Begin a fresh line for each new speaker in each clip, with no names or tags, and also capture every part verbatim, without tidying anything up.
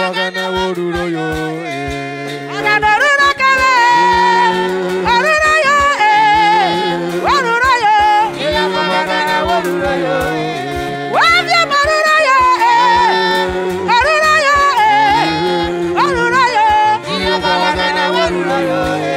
bagana woruro yo.
Agana runa kale. Aruna yo. Waruna yo. Iya bagana woruro yo. Wabya maruna yo. Aruna yo. Aruna yo. Iya bagana woruro yo.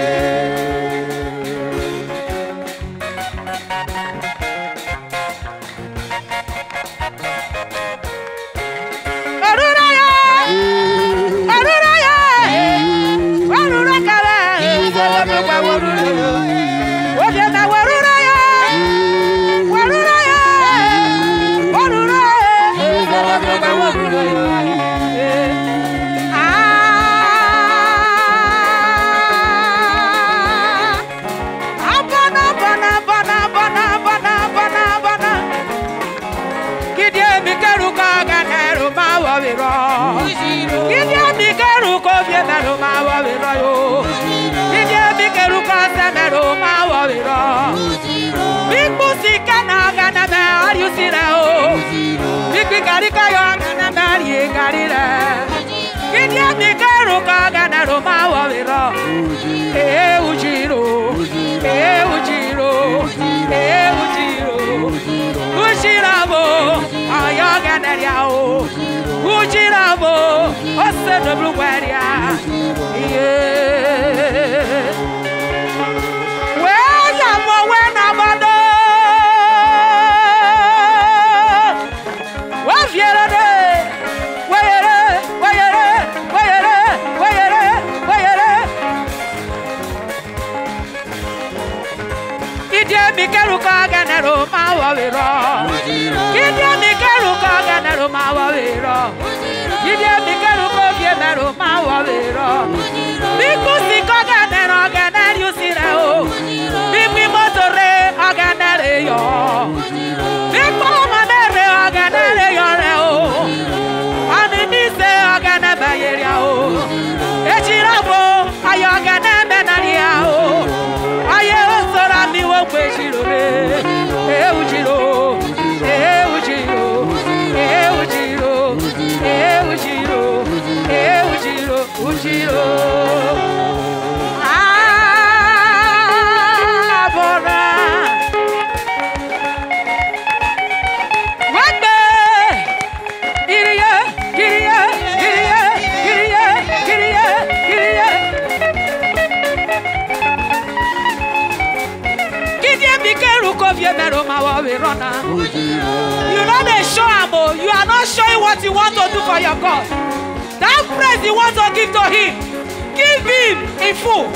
You know they show him, you are not showing what you want to do for your God. That praise you want to give to him, give him in full.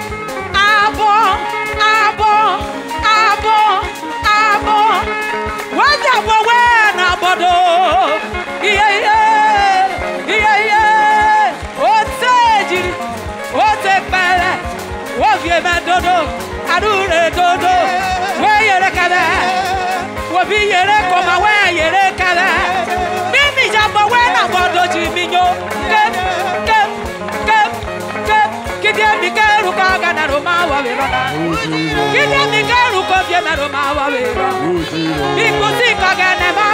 Abo, abo, abo, abo. What the when abodo? Yeah, yeah, yeah, yeah. Ote jiri, ote pele, wovye dodo, adure dodo, weyere kade. Wobi yere koma we yere kala. Mimi jabo we na bodo jiminyo. Kem kem kem kem. Kidia mikeru kaga na Roma wa verona. Kidia mikeru kofie na Roma wa verona. Bikusi kaga ne ma